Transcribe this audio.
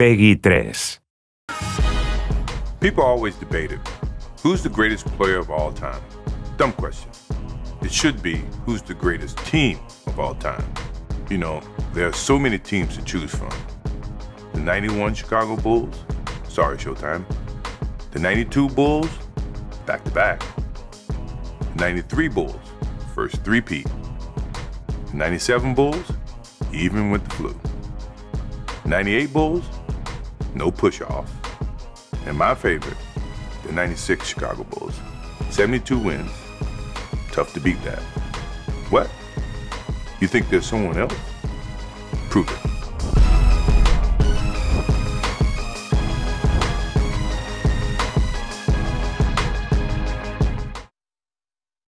Peggy 3. People always debated, who's the greatest player of all time? Dumb question. It should be, who's the greatest team of all time? You know, there are so many teams to choose from. The 91 Chicago Bulls, sorry Showtime. The 92 Bulls, back-to-back. The 93 Bulls, first three-peat. The 97 Bulls, even with the flu. 98 Bulls, no push-off. And my favorite, the 96 Chicago Bulls. 72 wins, tough to beat that. What? You think there's someone else? Prove it.